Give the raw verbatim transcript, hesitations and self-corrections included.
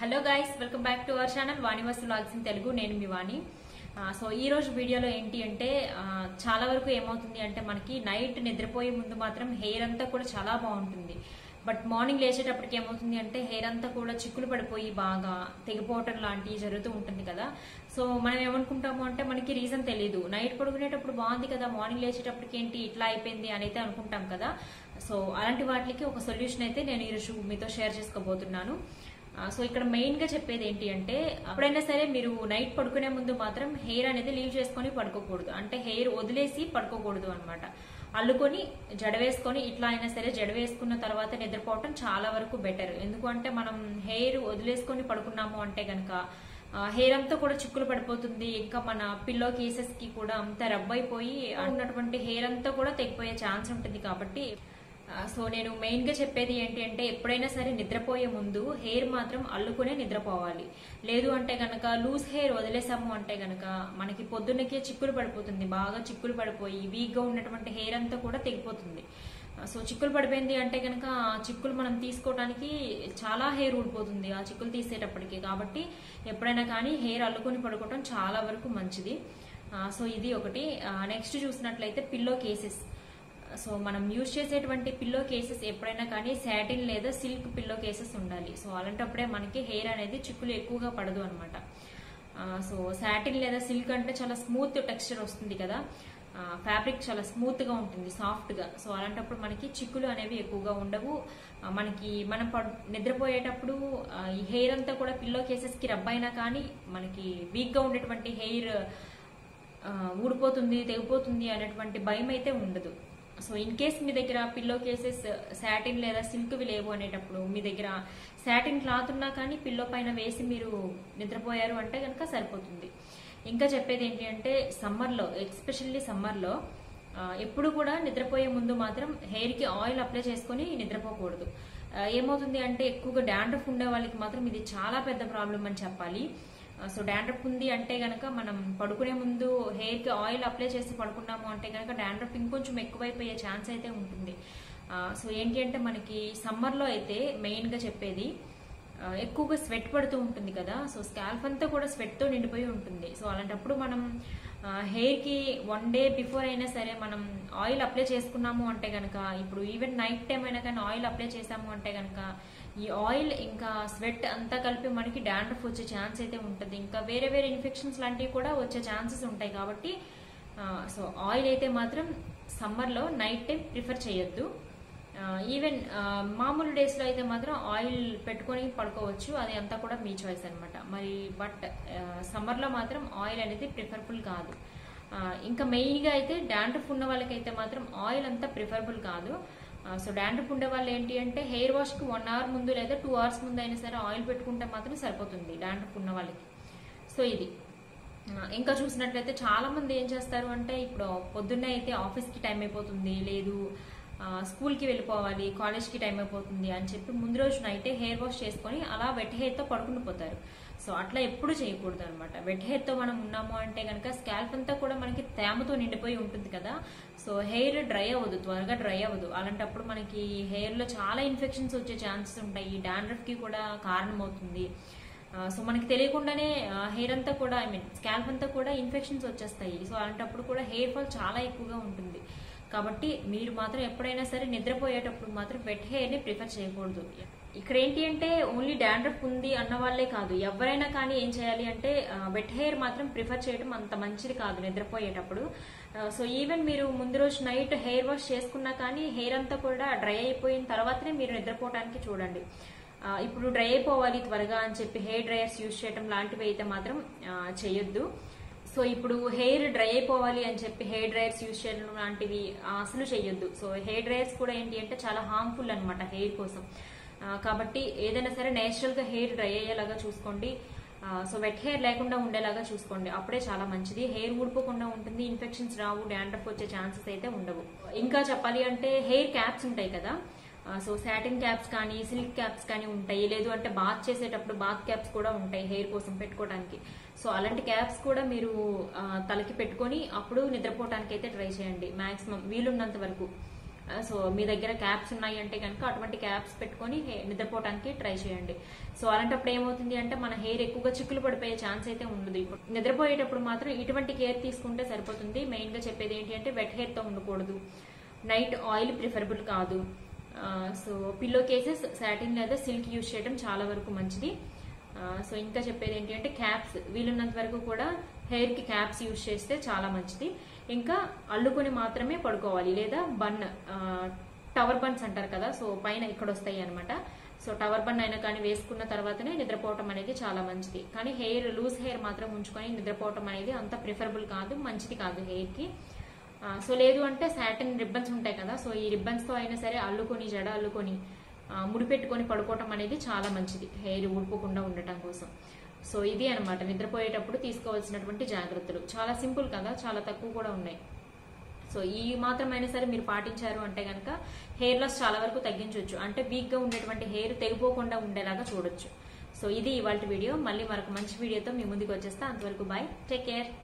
Hello guys, welcome back to our channel Vani's vlogs in Telugu. నేను మీ వాణి. So ఈ రోజు వీడియోలో ఏంటి అంటే చాలా వరకు ఏమవుతుంది అంటే మనకి నైట్ నిద్రపోయే ముందు మాత్రం హెయిర్ అంతా కూడా చాలా బాగుంటుంది. బట్ మార్నింగ్ లేచేటప్పటికి ఏమవుతుంది అంటే హెయిర్ అంతా కూడా చిక్కులు పడిపోయి బాగా తెగిపోవటం లాంటివి జరుగుతూ ఉంటుంది కదా. సో మనం ఏమనుకుంటాము అంటే మనకి రీజన్ తెలియదు. నైట్ పడుకునేటప్పుడు బాగుంది కదా, మార్నింగ్ లేచేటప్పటికి ఏంటి ఇట్లా అయిపోయింది అని అయితే అనుకుంటాం కదా. సో అలాంటి వాటికి ఒక సొల్యూషన్ అయితే నేను ఈరోజు మీతో షేర్ చేసుకోబోతున్నాను. సో ఇక్కడ మెయిన్ గా చెప్పేది ఏంటి అంటే ఎప్పుడైనా సరే మీరు నైట్ పడుకునే ముందు మాత్రం హెయిర్ అనేది లీవ్ చేసుకుని పడుకోకూడదు. అంటే హెయిర్ వదిలేసి పడుకోకూడదు అనమాట. అల్లుకొని జడ వేసుకొని ఇట్లా అయినా సరే జడ వేసుకున్న తర్వాత నిద్రపోవటం చాలా వరకు బెటర్. ఎందుకంటే మనం హెయిర్ వదిలేసుకొని పడుకున్నాము అంటే గనక హెయిర్ అంతా కూడా చిక్కులు పడిపోతుంది. ఇంకా మన పిల్లో కేసెస్ కి కూడా అంతా రబ్ అయిపోయి ఉన్నటువంటి హెయిర్ అంతా కూడా తెగిపోయే ఛాన్స్ ఉంటుంది. కాబట్టి సో నేను మెయిన్ గా చెప్పేది ఏంటి అంటే ఎప్పుడైనా సరే నిద్రపోయే ముందు హెయిర్ మాత్రం అల్లుకునే నిద్రపోవాలి. లేదు అంటే గనక లూజ్ హెయిర్ వదిలేసాము అంటే గనక మనకి పొద్దున్నకే చిక్కులు పడిపోతుంది. బాగా చిక్కులు పడిపోయి వీక్ గా ఉన్నటువంటి హెయిర్ అంతా కూడా తెగిపోతుంది. సో చిక్కులు పడిపోయింది అంటే గనక ఆ చిక్కులు మనం తీసుకోవడానికి చాలా హెయిర్ ఊడిపోతుంది ఆ చిక్కులు తీసేటప్పటికి. కాబట్టి ఎప్పుడైనా కానీ హెయిర్ అల్లుకొని పడుకోవడం చాలా వరకు మంచిది. సో ఇది ఒకటి. నెక్స్ట్ చూసినట్లయితే పిల్లో కేసెస్. సో మనం యూజ్ చేసేటువంటి పిల్లో కేసెస్ ఎప్పుడైనా కానీ సాటిన్ లేదా సిల్క్ పిల్లో కేసెస్ ఉండాలి. సో అలాంటప్పుడే మనకి హెయిర్ అనేది చిక్కులు ఎక్కువగా పడదు అనమాట. సో సాటిన్ లేదా సిల్క్ అంటే చాలా స్మూత్ టెక్స్చర్ వస్తుంది కదా, ఫ్యాబ్రిక్ చాలా స్మూత్ గా ఉంటుంది, సాఫ్ట్ గా. సో అలాంటప్పుడు మనకి చిక్కులు అనేవి ఎక్కువగా ఉండవు. మనకి మనం నిద్రపోయేటప్పుడు ఈ హెయిర్ అంతా కూడా పిల్లో కేసెస్ కి రబ్ అయినా కానీ మనకి వీక్ గా ఉండేటువంటి హెయిర్ ఊడిపోతుంది, తెగిపోతుంది అనేటువంటి భయం అయితే ఉండదు. సో ఇన్ కేస్ మీ దగ్గర పిల్లో కేసెస్ సాటిన్ లేదా సిల్క్వి లేవు అనేటప్పుడు మీ దగ్గర సాటిన్ క్లాత్ ఉన్నా కానీ పిల్లో పైన వేసి మీరు నిద్రపోయారు అంటే కనుక సరిపోతుంది. ఇంకా చెప్పేది ఏంటి అంటే సమ్మర్లో, ఎస్పెషల్లీ సమ్మర్లో ఎప్పుడు కూడా నిద్రపోయే ముందు మాత్రం హెయిర్ కి ఆయిల్ అప్లై చేసుకుని నిద్రపోకూడదు. ఏమవుతుంది అంటే ఎక్కువగా డాండ్రఫ్ ఉండే వాళ్ళకి మాత్రం ఇది చాలా పెద్ద ప్రాబ్లం అని చెప్పాలి. సో డాండ్రఫ్ ఉంది అంటే గనక మనం పడుకునే ముందు హెయిర్ కి ఆయిల్ అప్లై చేసి పడుకున్నాము అంటే గనక డాండ్రఫ్ ఇంకొంచెం ఎక్కువైపోయే ఛాన్స్ అయితే ఉంటుంది. సో ఏంటి అంటే మనకి సమ్మర్ లో అయితే మెయిన్ గా చెప్పేది ఎక్కువగా స్వెట్ పడుతూ ఉంటుంది కదా. సో స్కాల్ఫ్ అంతా కూడా స్వెట్ తో నిండిపోయి ఉంటుంది. సో అలాంటప్పుడు మనం హెయిర్ కి వన్ డే బిఫోర్ అయినా సరే మనం ఆయిల్ అప్లై చేసుకున్నాము అంటే గనక, ఇప్పుడు ఈవెన్ నైట్ టైం అయినా కానీ ఆయిల్ అప్లై చేసాము అంటే గనక ఈ ఆయిల్ ఇంకా స్వెట్ అంతా కలిపి మనకి డాండ్రఫ్ వచ్చే ఛాన్స్ అయితే ఉంటుంది. ఇంకా వేరే వేరే ఇన్ఫెక్షన్స్ లాంటివి కూడా వచ్చే ఛాన్సెస్ ఉంటాయి. కాబట్టి సో ఆయిల్ అయితే మాత్రం సమ్మర్ లో నైట్ టైం ప్రిఫర్ చేయొద్దు. ఈవెన్ మామూలు డేస్ లో అయితే మాత్రం ఆయిల్ పెట్టుకొని పడుకోవచ్చు, అది అంతా కూడా మీ చాయిస్ అనమాట. మరి బట్ సమ్మర్ లో మాత్రం ఆయిల్ అనేది ప్రిఫరబుల్ కాదు. ఇంకా మెయిన్ గా అయితే డాండ్రఫ్ ఉన్న వాళ్ళకైతే మాత్రం ఆయిల్ అంతా ప్రిఫరబుల్ కాదు. సో డాండ్రఫ్ ఉండే వాళ్ళు ఏంటి అంటే హెయిర్ వాష్ కి వన్ అవర్ ముందు లేదా టూ అవర్స్ ముందు అయినా సరే ఆయిల్ పెట్టుకుంటే మాత్రం సరిపోతుంది డాండ్రఫ్ ఉన్న వాళ్ళకి. సో ఇది. ఇంకా చూసినట్లయితే చాలా మంది ఏం చేస్తారు అంటే ఇప్పుడు పొద్దున్నే అయితే ఆఫీస్ కి టైం అయిపోతుంది, లేదు స్కూల్ కి వెళ్ళిపోవాలి, కాలేజ్ కి టైం అయిపోతుంది అని చెప్పి ముందు రోజు నైటే హెయిర్ వాష్ చేసుకుని అలా వెట్ హెయిర్ తో పడుకుని పోతారు. సో అట్లా ఎప్పుడు చేయకూడదు అనమాట. వెట్ హెయిర్ తో మనం ఉన్నాము అంటే కనుక స్కాల్ప్ అంతా కూడా మనకి తేమతో నిండిపోయి ఉంటుంది కదా. సో హెయిర్ డ్రై అవ్వదు, త్వరగా డ్రై అవ్వదు. అలాంటప్పుడు మనకి హెయిర్ లో చాలా ఇన్ఫెక్షన్స్ వచ్చే ఛాన్సెస్ ఉంటాయి. డాండ్రఫ్ కి కూడా కారణం అవుతుంది. సో మనకి తెలియకుండానే హెయిర్ అంతా కూడా ఐ మీన్ స్కాల్ప్ అంతా కూడా ఇన్ఫెక్షన్స్ వచ్చేస్తాయి. సో అలాంటప్పుడు కూడా హెయిర్ ఫాల్ చాలా ఎక్కువగా ఉంటుంది. కాబట్టి మీరు మాత్రం ఎప్పుడైనా సరే నిద్రపోయేటప్పుడు మాత్రం వెట్ హెయిర్ ని ప్రిఫర్ చేయకూడదు. ఇక్కడ ఏంటి అంటే ఓన్లీ డాండ్రఫ్ ఉంది అన్న వాళ్ళే కాదు, ఎవరైనా కానీ ఏం చేయాలి అంటే వెట్ హెయిర్ మాత్రం ప్రిఫర్ చేయడం అంత మంచిది కాదు నిద్రపోయేటప్పుడు. సో ఈవెన్ మీరు ముందు రోజు నైట్ హెయిర్ వాష్ చేసుకున్నా కానీ హెయిర్ అంతా కూడా డ్రై అయిపోయిన తర్వాతనే మీరు నిద్రపోవడానికి చూడండి. ఇప్పుడు డ్రై అయిపోవాలి త్వరగా అని చెప్పి హెయిర్ డ్రైయర్స్ యూజ్ చేయడం లాంటివి అయితే మాత్రం చేయొద్దు. సో ఇప్పుడు హెయిర్ డ్రై అయిపోవాలి అని చెప్పి హెయిర్ డ్రైయర్స్ యూజ్ చేయడం లాంటివి అసలు చేయొద్దు. సో హెయిర్ డ్రైయర్స్ కూడా ఏంటి అంటే చాలా హార్మ్ఫుల్ అనమాట హెయిర్ కోసం. కాబట్టి ఏదైనా సరే నేచురల్ గా హెయిర్ డ్రై అయ్యేలాగా చూసుకోండి. సో వెట్ హెయిర్ లేకుండా ఉండేలాగా చూసుకోండి, అప్పుడే చాలా మంచిది. హెయిర్ ఊడిపోకుండా ఉంటుంది, ఇన్ఫెక్షన్స్ రావు, డాండ్రఫ్ వచ్చే ఛాన్సెస్ అయితే ఉండవు. ఇంకా చెప్పాలి అంటే హెయిర్ క్యాప్స్ ఉంటాయి కదా. సో సాటిన్ క్యాప్స్ కానీ సిల్క్ క్యాప్స్ కానీ ఉంటాయి, లేదు అంటే బాత్ చేసేటప్పుడు బాత్ క్యాప్స్ కూడా ఉంటాయి హెయిర్ కోసం పెట్టుకోవడానికి. సో అలాంటి క్యాప్స్ కూడా మీరు తలకి పెట్టుకొని అప్పుడు నిద్రపోవడానికి అయితే ట్రై చేయండి మాక్సిమం వీలున్నంత వరకు. సో మీ దగ్గర క్యాప్స్ ఉన్నాయి అంటే కనుక అటువంటి క్యాప్స్ పెట్టుకొని నిద్రపోవడానికి ట్రై చేయండి. సో అలాంటప్పుడు ఏమవుతుంది అంటే మన హెయిర్ ఎక్కువగా చిక్కులు పడిపోయే ఛాన్స్ అయితే ఉండదు. నిద్రపోయేటప్పుడు మాత్రం ఇటువంటి కేర్ తీసుకుంటే సరిపోతుంది. మెయిన్ గా చెప్పేది ఏంటి అంటే వెట్ హెయిర్ తో ఉండకూడదు, నైట్ ఆయిల్ ప్రిఫరబుల్ కాదు. సో పిల్లో కేసెస్ సాటిన్ లేదా సిల్క్ యూజ్ చేయడం చాలా వరకు మంచిది. సో ఇంకా చెప్పేది ఏంటి అంటే క్యాప్స్ వీలున్నంత వరకు కూడా హెయిర్ కి క్యాప్స్ యూజ్ చేస్తే చాలా మంచిది. ఇంకా అల్లుకొని మాత్రమే పడుకోవాలి, లేదా బన్ టవర్ బన్స్ అంటారు కదా, సో పైన ఇక్కడ వస్తాయి అనమాట. సో టవర్ బన్ అయినా కానీ వేసుకున్న తర్వాతనే నిద్రపోవటం అనేది చాలా మంచిది. కానీ హెయిర్ లూజ్ హెయిర్ మాత్రం ఉంచుకొని నిద్రపోవటం అనేది అంత ప్రిఫరబుల్ కాదు, మంచిది కాదు హెయిర్ కి. సో లేదు అంటే సాటిన్ రిబ్బన్స్ ఉంటాయి కదా, సో ఈ రిబ్బన్స్ తో అయినా సరే అల్లుకొని జడ అల్లుకొని ముడిపెట్టుకొని పడుకోవటం అనేది చాలా మంచిది హెయిర్ ఊడిపోకుండా ఉండటం కోసం. సో ఇది అనమాట నిద్రపోయేటప్పుడు తీసుకోవాల్సినటువంటి జాగ్రత్తలు. చాలా సింపుల్ కదా, చాలా తక్కువ కూడా ఉన్నాయి. సో ఈ మాత్రమైనా సరే మీరు పాటించారు అంటే కనుక హెయిర్ లాస్ చాలా వరకు తగ్గించవచ్చు, అంటే వీక్ గా ఉండేటువంటి హెయిర్ తెగిపోకుండా ఉండేలాగా చూడొచ్చు. సో ఇది ఇవాళ వీడియో. మళ్ళీ మరొక మంచి వీడియోతో మీ ముందుకు వచ్చేస్తా. అంతవరకు బాయ్, టేక్ కేర్.